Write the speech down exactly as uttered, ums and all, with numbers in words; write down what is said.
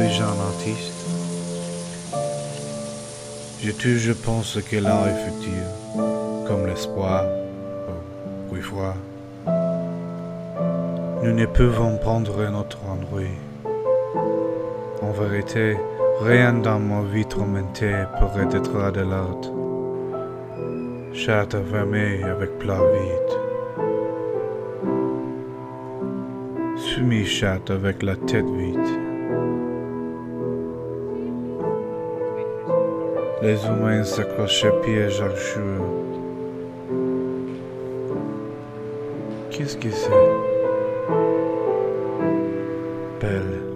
suis un artiste. J'ai toujours pensé que l'art est futur, comme l'espoir, au bruit froid. Nous ne pouvons prendre notre ennui. En vérité, rien dans ma vie tourmentée pourrait être de l'art. Charte fermée avec plat vide. Semi-chatte avec la tête vide. Les humains s'accrochaient piège à jour. Qu'est-ce que c'est? Belle.